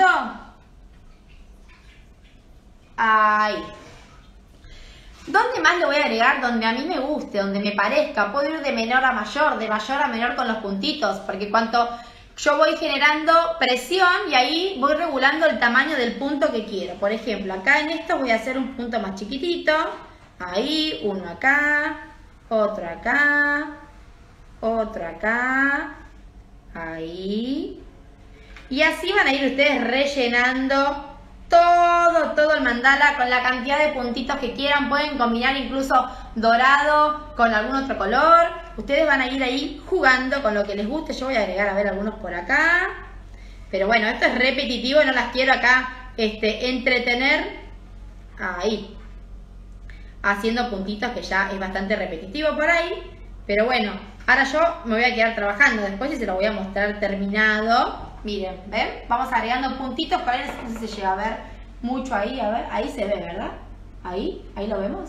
Ahí. ¿Dónde más lo voy a agregar? Donde a mí me guste, donde me parezca. Puedo ir de menor a mayor, de mayor a menor con los puntitos, porque cuanto yo voy generando presión y ahí voy regulando el tamaño del punto que quiero. Por ejemplo, acá en esto voy a hacer un punto más chiquitito. Ahí, uno acá, otro acá, otro acá. Ahí. Y así van a ir ustedes rellenando todo, todo el mandala con la cantidad de puntitos que quieran. Pueden combinar incluso dorado con algún otro color. Ustedes van a ir ahí jugando con lo que les guste. Yo voy a agregar a ver algunos por acá. Pero bueno, esto es repetitivo y no las quiero acá este, entretener. Ahí. Haciendo puntitos, que ya es bastante repetitivo por ahí. Pero bueno, ahora yo me voy a quedar trabajando después y se lo voy a mostrar terminado. Miren, ¿ven? Vamos agregando puntitos, por ahí no sé si se llega a ver mucho ahí, a ver, ahí se ve, ¿verdad? Ahí, ahí lo vemos.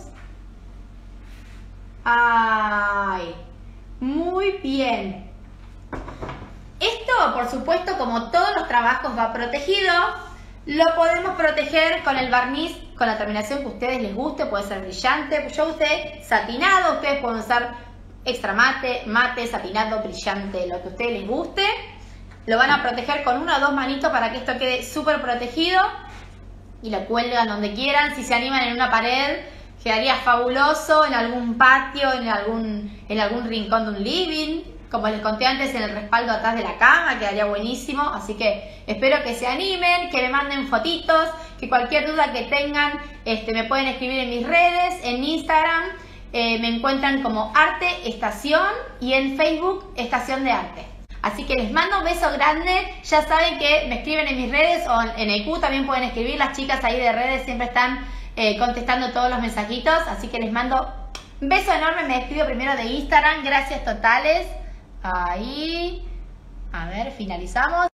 ¡Ay! Muy bien. Esto, por supuesto, como todos los trabajos va protegido, lo podemos proteger con el barniz, con la terminación que a ustedes les guste, puede ser brillante. Yo usé satinado, ustedes pueden usar extra mate, mate, satinado, brillante, lo que a ustedes les guste. Lo van a proteger con una o dos manitos para que esto quede súper protegido. Y lo cuelgan donde quieran. Si se animan en una pared, quedaría fabuloso. En algún patio, en algún, en algún rincón de un living. Como les conté antes, en el respaldo atrás de la cama, quedaría buenísimo. Así que espero que se animen, que me manden fotitos, que cualquier duda que tengan este, me pueden escribir en mis redes, en Instagram. Eh, me encuentran como Arte Estación y en Facebook Estación de Arte. Así que les mando un beso grande. Ya saben que me escriben en mis redes o en E Q también pueden escribir. Las chicas ahí de redes siempre están eh, contestando todos los mensajitos. Así que les mando un beso enorme. Me despido primero de Instagram. Gracias totales. Ahí. A ver, finalizamos.